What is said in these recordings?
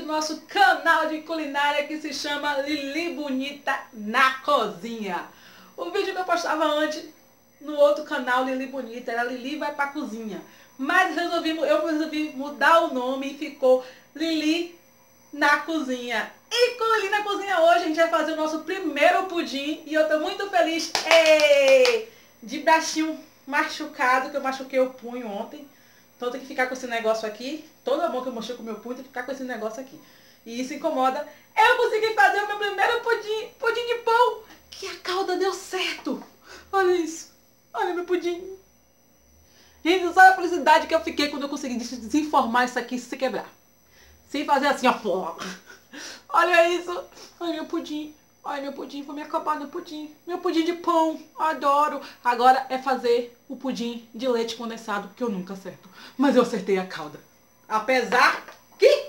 do nosso canal de culinária que se chama Lili Bonita na Cozinha. O vídeo que eu postava antes no outro canal, Lili Bonita, era Lili vai pra cozinha. Mas eu resolvi mudar o nome e ficou Lili na Cozinha. E com Lili na Cozinha hoje a gente vai fazer o nosso primeiro pudim e eu tô muito feliz de bracinho machucado, que eu machuquei o punho ontem. Então tem que ficar com esse negócio aqui. Toda mão que eu machuco o meu punho tem que ficar com esse negócio aqui. E isso incomoda. Eu consegui fazer o meu primeiro pudim de pão, que a calda deu certo. Olha isso. Olha meu pudim. Gente, não sabe a felicidade que eu fiquei quando eu consegui desenformar isso aqui sem quebrar. Sem fazer assim, ó. Pô. Olha isso. Olha meu pudim. Olha meu pudim, vou me acabar no pudim. Meu pudim de pão, adoro. Agora é fazer o pudim de leite condensado, que eu nunca acerto. Mas eu acertei a calda. Apesar que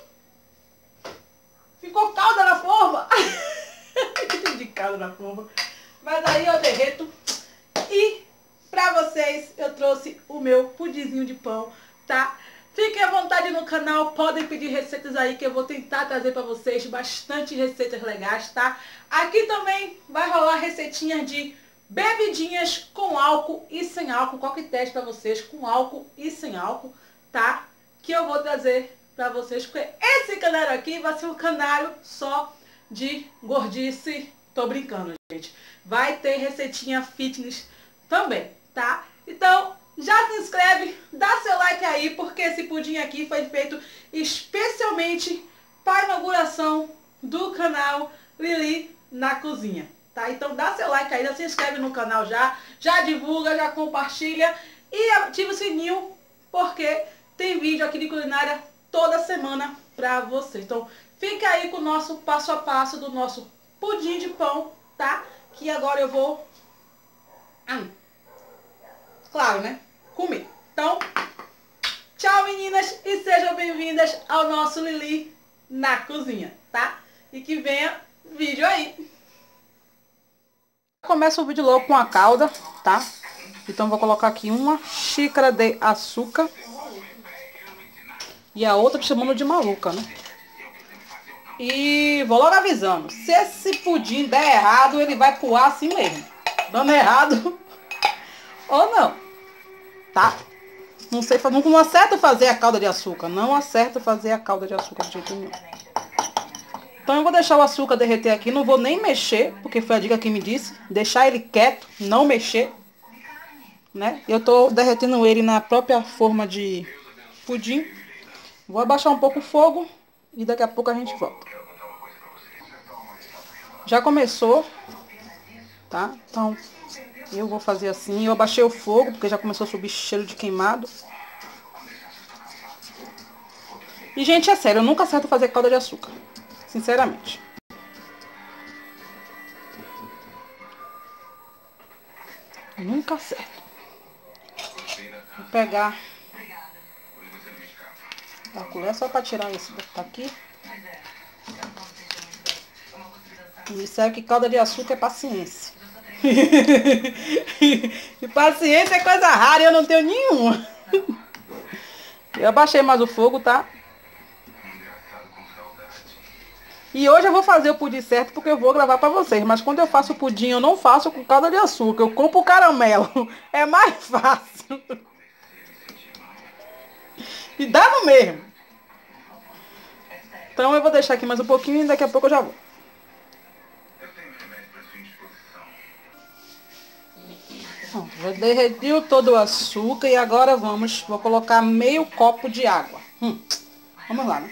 ficou calda na forma. De calda na forma. Mas aí eu derreto. E pra vocês eu trouxe o meu pudinzinho de pão, tá? Fiquem à vontade no canal, podem pedir receitas aí que eu vou tentar trazer pra vocês bastante receitas legais, tá? Aqui também vai rolar receitinhas de bebidinhas com álcool e sem álcool, coquetéis pra vocês com álcool e sem álcool, tá? Que eu vou trazer pra vocês, porque esse canal aqui vai ser um canal só de gordice. Tô brincando, gente. Vai ter receitinha fitness também, tá? Então, já se inscreve, dá seu like aí, porque esse pudim aqui foi feito especialmente para a inauguração do canal Lili na Cozinha, tá? Então dá seu like aí, já se inscreve no canal já divulga, já compartilha e ativa o sininho, porque tem vídeo aqui de culinária toda semana pra você. Então fica aí com o nosso passo a passo do nosso pudim de pão, tá? Que agora eu vou... claro, né? Comer. Então, tchau meninas e sejam bem-vindas ao nosso Lili na Cozinha, tá? E que venha vídeo aí. Começa o vídeo logo com a calda, tá? Então vou colocar aqui uma xícara de açúcar. E a outra chamando de maluca, né? E vou logo avisando, se esse pudim der errado, ele vai pro ar assim mesmo. Dando errado ou não, tá? Não sei, não acerto fazer a calda de açúcar. Não acerto fazer a calda de açúcar de jeito nenhum. Então eu vou deixar o açúcar derreter aqui. Não vou nem mexer, porque foi a dica que me disse. Deixar ele quieto, não mexer, né? Eu tô derretendo ele na própria forma de pudim. Vou abaixar um pouco o fogo e daqui a pouco a gente volta. Já começou, tá? Então eu vou fazer assim. Eu abaixei o fogo porque já começou a subir cheiro de queimado. E, gente, é sério, eu nunca acerto fazer calda de açúcar. Sinceramente. Nunca acerto. Vou pegar a colher só pra tirar esse daqui. E disseram que calda de açúcar é paciência. E paciência é coisa rara e eu não tenho nenhuma. Eu abaixei mais o fogo, tá? E hoje eu vou fazer o pudim certo porque eu vou gravar pra vocês. Mas quando eu faço o pudim, eu não faço com calda de açúcar. Eu compro o caramelo. É mais fácil. E dá no mesmo. Então eu vou deixar aqui mais um pouquinho e daqui a pouco eu já vou. Bom, já derretiu todo o açúcar e agora vou colocar meio copo de água. Vamos lá, né?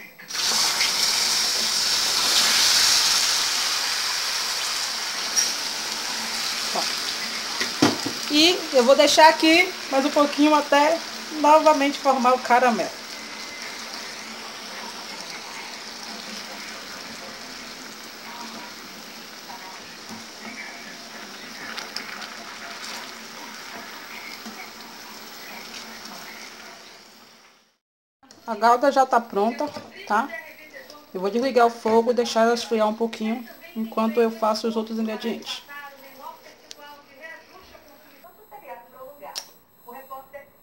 E eu vou deixar aqui mais um pouquinho até novamente formar o caramelo. A calda já tá pronta, tá? Eu vou desligar o fogo e deixar ela esfriar um pouquinho enquanto eu faço os outros ingredientes.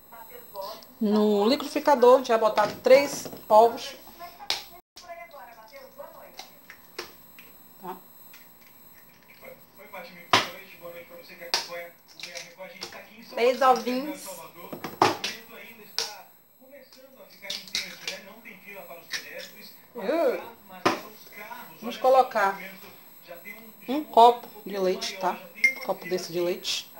No liquidificador, já botar 3 ovos. 3 ovinhos. Vamos colocar um copo de leite, tá? Um copo desse de leite.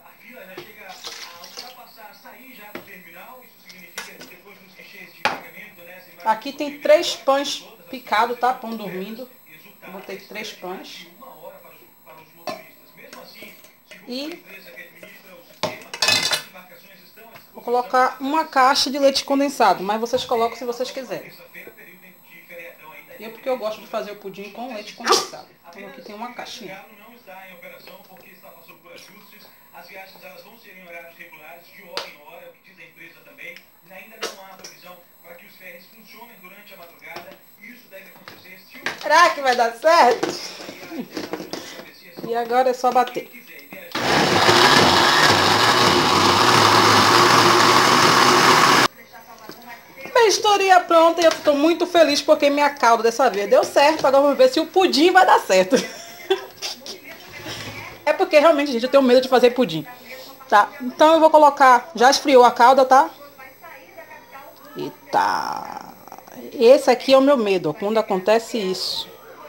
Aqui tem 3 pães picados, tá? Pão dormindo. Eu botei 3 pães. E vou colocar uma caixa de leite condensado, mas vocês colocam se vocês quiserem. Porque eu gosto de fazer o pudim com leite condensado. Então aqui tem uma caixinha. As viagens elas vão ser em horários regulares, de hora em hora, é o que diz a empresa também. Ainda não há previsão para que os ferries funcionem durante a madrugada. Isso deve acontecer se... Será que vai dar certo? E agora é só bater. Misturinha pronta e eu estou muito feliz porque minha calda dessa vez deu certo. Agora vamos ver se o pudim vai dar certo. É porque realmente, gente, eu tenho medo de fazer pudim, tá? Então eu vou colocar, já esfriou a calda, tá? Eita. Esse aqui é o meu medo, quando acontece isso.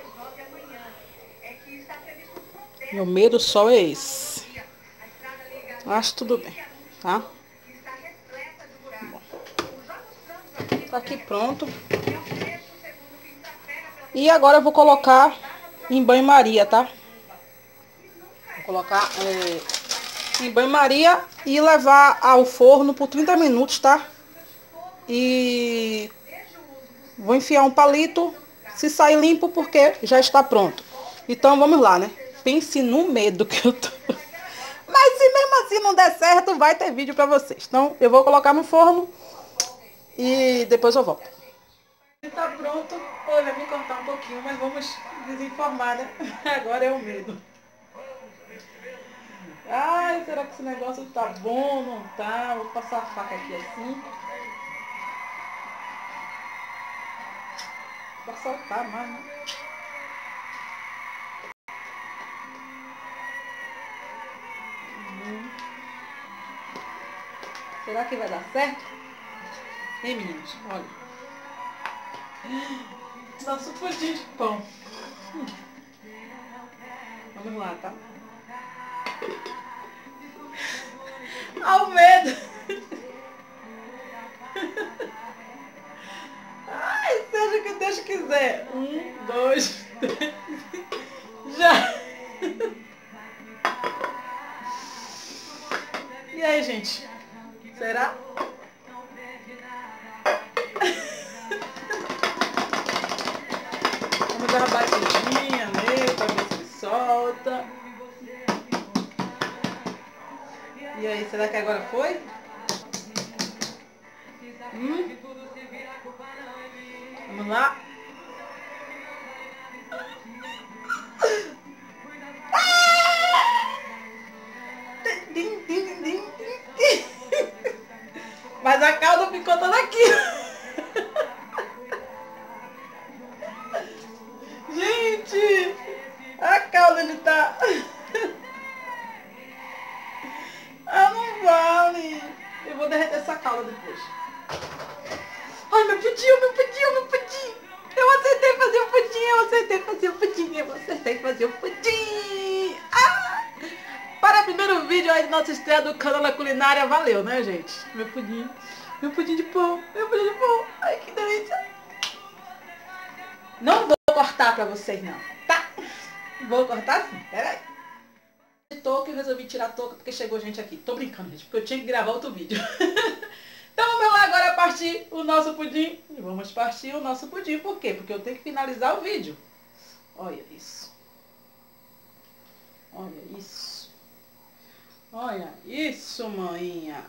Meu medo só é esse. Acho tudo bem, tá? Tá aqui pronto. E agora eu vou colocar em banho-maria, tá? Vou colocar em banho-maria e levar ao forno por 30 minutos, tá? E vou enfiar um palito, se sair limpo, porque já está pronto. Então vamos lá, né? Pense no medo que eu tô. Mas se mesmo assim não der certo, vai ter vídeo pra vocês. Então eu vou colocar no forno e depois eu volto. Tá pronto. Oi, vai me cortar um pouquinho, mas vamos desinformar, né? Agora é o medo. Ai, será que esse negócio tá bom? Não tá? Vou passar a faca aqui assim. Pra soltar mais, né? Será que vai dar certo? Hein, meninos? Olha. Nosso pudim de pão. Vamos lá, tá? Ao medo! Ai, seja o que Deus quiser. 1, 2, 3. Já! E aí, gente? Será? Vamos dar uma batidinha nele pra ver se ele solta. E aí, será que agora foi? Vamos lá. Mas a calda ficou toda aqui. Gente, a calda ele tá... Ah, não vale. Eu vou derreter essa calda depois. Ai, meu pudim, meu pudim, meu pudim. Eu acertei fazer o pudim, eu acertei fazer o pudim, eu acertei fazer o pudim. Ah! Para o primeiro vídeo aí de nossa estreia do canal da culinária, valeu, né, gente? Meu pudim de pão, meu pudim de pão. Ai, que delícia. Não vou cortar pra vocês, não, tá? Vou cortar sim, peraí. Touca, eu resolvi tirar a touca porque chegou gente aqui. Tô brincando, gente, porque eu tinha que gravar outro vídeo. Então vamos lá agora partir o nosso pudim. E vamos partir o nosso pudim. Por quê? Porque eu tenho que finalizar o vídeo. Olha isso. Olha isso. Olha isso, maninha.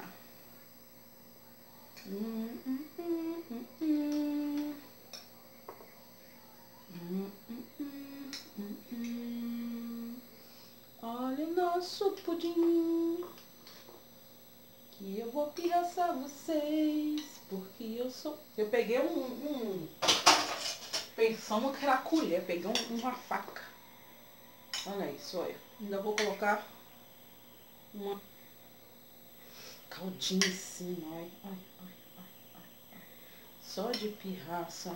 Olha o nosso pudim. Que eu vou pirraçar vocês. Porque eu sou... Eu peguei pensando que era colher. Peguei uma faca. Olha isso, olha. Ainda vou colocar uma caldinho em cima. Ai, ai, ai, ai, ai, ai. Só de pirraça.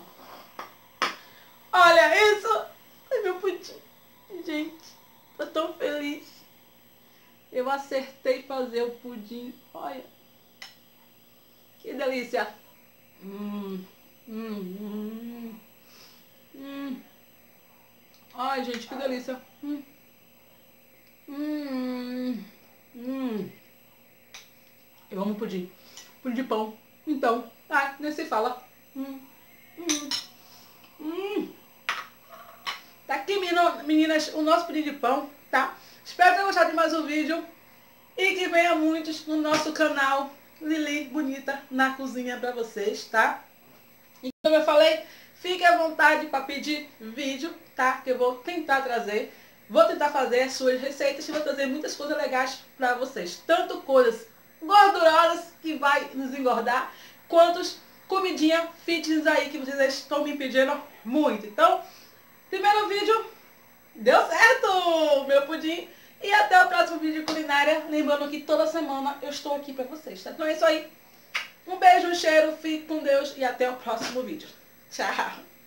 Olha isso! Ai, meu pudim. Gente, tô tão feliz. Eu acertei fazer o pudim. Olha. Que delícia. Ai, gente, que delícia. Eu amo pudim. Pudim de pão. Então, nem se fala. Tá aqui, meninas, o nosso pudim de pão, tá? Espero ter gostado de mais um vídeo. E que venha muitos no nosso canal Lili Bonita na Cozinha pra vocês, tá? E como eu falei, fique à vontade para pedir vídeo, tá? Que eu vou tentar trazer. Vou tentar fazer as suas receitas e vou trazer muitas coisas legais pra vocês. Tanto coisas gordurosas que vai nos engordar, quanto comidinha fitness aí que vocês estão me pedindo muito. Então, primeiro vídeo, deu certo, meu pudim. E até o próximo vídeo de culinária. Lembrando que toda semana eu estou aqui pra vocês, tá? Então é isso aí. Um beijo, um cheiro, fique com Deus e até o próximo vídeo. Tchau!